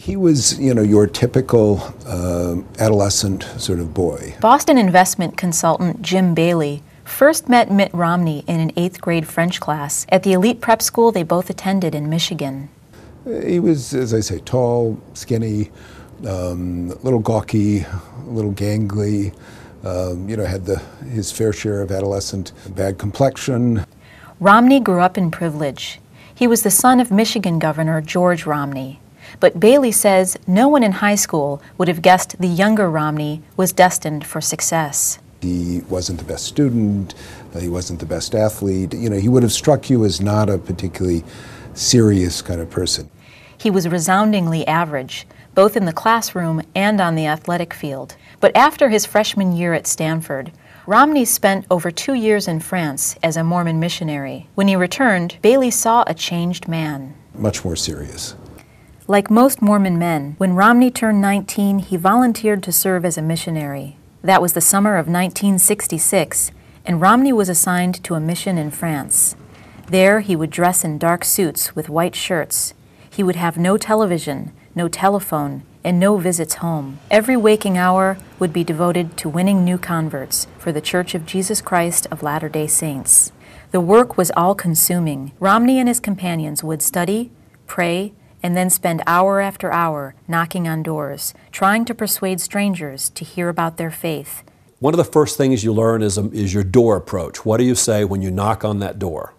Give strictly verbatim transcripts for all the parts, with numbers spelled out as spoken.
He was, you know, your typical uh, adolescent sort of boy. Boston investment consultant Jim Bailey first met Mitt Romney in an eighth grade French class at the elite prep school they both attended in Michigan. He was, as I say, tall, skinny, um, a little gawky, a little gangly, um, you know, had the, his fair share of adolescent bad complexion. Romney grew up in privilege. He was the son of Michigan Governor George Romney. But Bailey says no one in high school would have guessed the younger Romney was destined for success. He wasn't the best student, uh, he wasn't the best athlete. You know, he would have struck you as not a particularly serious kind of person. He was resoundingly average, both in the classroom and on the athletic field. But after his freshman year at Stanford, Romney spent over two years in France as a Mormon missionary. When he returned, Bailey saw a changed man. Much more serious. Like most Mormon men, when Romney turned nineteen, he volunteered to serve as a missionary. That was the summer of nineteen sixty-six, and Romney was assigned to a mission in France. There, he would dress in dark suits with white shirts. He would have no television, no telephone, and no visits home. Every waking hour would be devoted to winning new converts for the Church of Jesus Christ of Latter-day Saints. The work was all-consuming. Romney and his companions would study, pray, and then spend hour after hour knocking on doors, trying to persuade strangers to hear about their faith. One of the first things you learn is, um, is your door approach. What do you say when you knock on that door?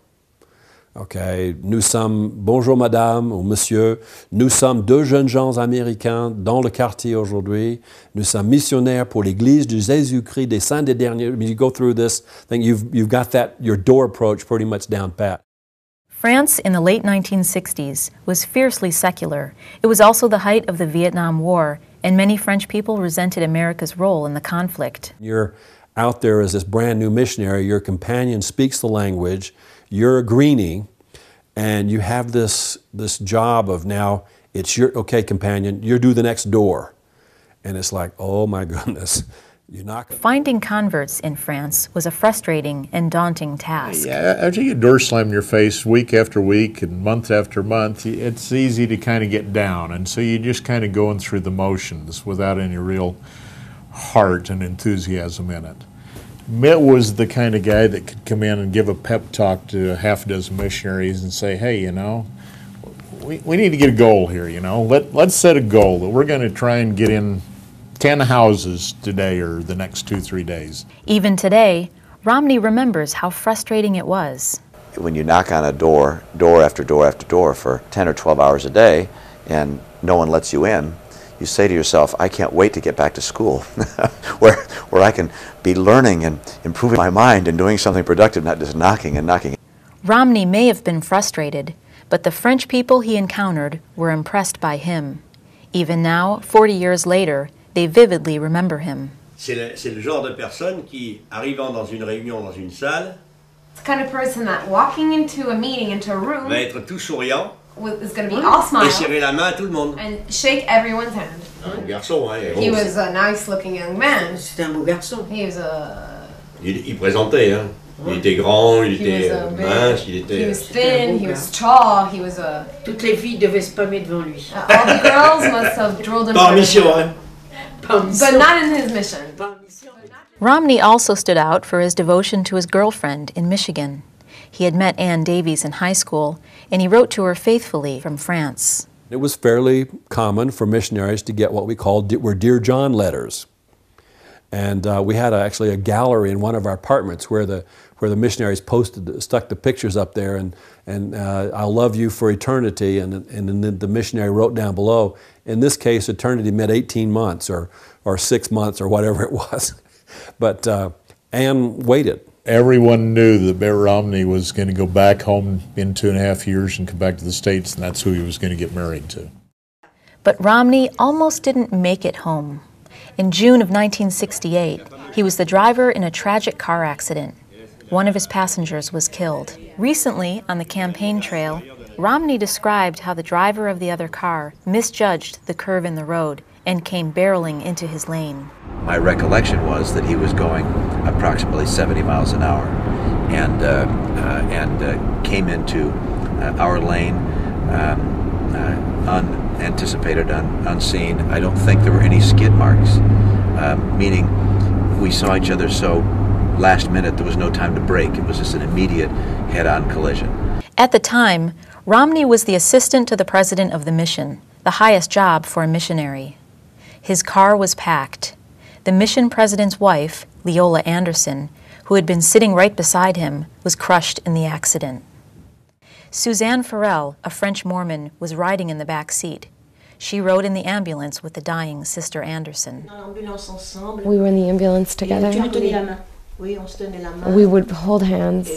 Okay, nous sommes, bonjour madame ou monsieur, nous sommes deux jeunes gens américains dans le quartier aujourd'hui. Nous sommes missionnaires pour l'Église de Jésus-Christ des Saints des Derniers. I mean, you go through this thing, you've, you've got that, your door approach pretty much down pat. France in the late nineteen sixties was fiercely secular. It was also the height of the Vietnam War, and many French people resented America's role in the conflict. You're out there as this brand new missionary, your companion speaks the language, you're a greenie, and you have this, this job of now, it's your, okay companion, you do the next door. And it's like, oh my goodness. You're not Finding converts in France was a frustrating and daunting task. Yeah, after you get door slammed in your face week after week and month after month, it's easy to kind of get down. And so you're just kind of going through the motions without any real heart and enthusiasm in it. Mitt was the kind of guy that could come in and give a pep talk to a half a dozen missionaries and say, hey, you know, we, we need to get a goal here, you know. Let, let's set a goal that we're going to try and get in ten houses today or the next two, three days. Even today, Romney remembers how frustrating it was. When you knock on a door, door after door after door for ten or twelve hours a day, and no one lets you in, you say to yourself, I can't wait to get back to school, where, where I can be learning and improving my mind and doing something productive, not just knocking and knocking. Romney may have been frustrated, but the French people he encountered were impressed by him. Even now, forty years later, they vividly remember him. C'est le, c'est le genre de personne qui, arrivant dans une réunion, dans une salle, it's the kind of person that walking into a meeting, into a room, va être tout souriant, with, is going to be all smile, et serrer la main à tout le monde. and shake everyone's hand. Un garçon, hein. He was a nice-looking young man. C'était un beau garçon. He was a... Il, il présentait, hein. Il était grand, il He était was a big, mince, il était... he was thin, he was tall, he was a... Toutes les filles devaient spammer devant lui. Uh, all the girls must have drooled in Par front of mission, him. hein. But not in his mission. Romney also stood out for his devotion to his girlfriend in Michigan. He had met Ann Davies in high school, and he wrote to her faithfully from France. It was fairly common for missionaries to get what we called were Dear John letters. And uh, we had a, actually a gallery in one of our apartments where the, where the missionaries posted, stuck the pictures up there, and, and uh, I'll love you for eternity, and, and then the missionary wrote down below, in this case, eternity meant eighteen months or, or six months or whatever it was. But uh, Ann waited. Everyone knew that Mitt Romney was going to go back home in two and a half years and come back to the States, and that's who he was going to get married to. But Romney almost didn't make it home. In June of nineteen sixty-eight, he was the driver in a tragic car accident. One of his passengers was killed. Recently, on the campaign trail, Romney described how the driver of the other car misjudged the curve in the road and came barreling into his lane. My recollection was that he was going approximately seventy miles an hour and, uh, uh, and uh, came into uh, our lane um, uh, anticipated un, unseen. I don't think there were any skid marks, um, meaning we saw each other so last minute there was no time to brake. It was just an immediate head-on collision. At the time, Romney was the assistant to the president of the mission, the highest job for a missionary. His car was packed. The mission president's wife, Leola Anderson, who had been sitting right beside him, was crushed in the accident. Suzanne Farrell, a French Mormon, was riding in the back seat. She rode in the ambulance with the dying Sister Anderson. We were in the ambulance together. We would hold hands.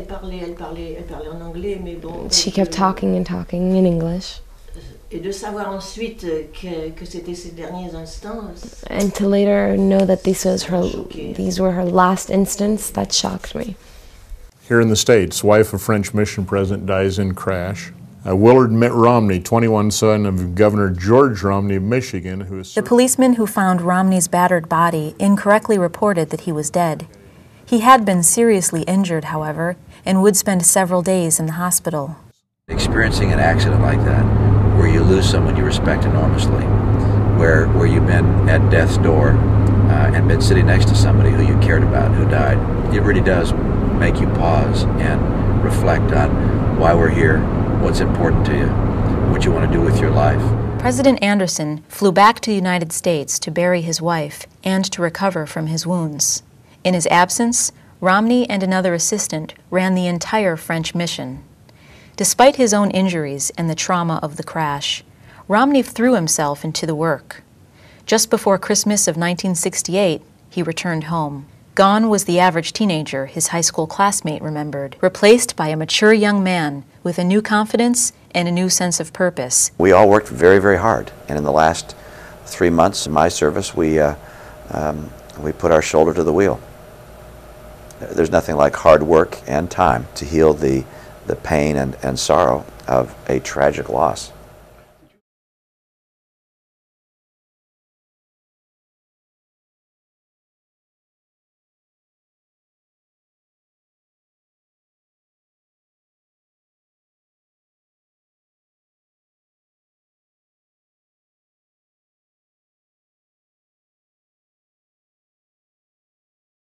She kept talking and talking in English. And to later know that this was her, these were her last instants, that shocked me. Here in the States, wife of French mission president dies in crash. Uh, Willard Mitt Romney, twenty-one son of Governor George Romney of Michigan, who is... The policeman who found Romney's battered body incorrectly reported that he was dead. He had been seriously injured, however, and would spend several days in the hospital. Experiencing an accident like that, where you lose someone you respect enormously, where, where you've been at death's door uh, and been sitting next to somebody who you cared about, who died, it really does make you pause and reflect on why we're here, what's important to you, what you want to do with your life. President Anderson flew back to the United States to bury his wife and to recover from his wounds. In his absence, Romney and another assistant ran the entire French mission. Despite his own injuries and the trauma of the crash, Romney threw himself into the work. Just before Christmas of nineteen sixty-eight, he returned home. Gone was the average teenager his high school classmate remembered, replaced by a mature young man with a new confidence and a new sense of purpose. We all worked very, very hard, and in the last three months of my service, we, uh, um, we put our shoulder to the wheel. There's nothing like hard work and time to heal the, the pain and, and sorrow of a tragic loss.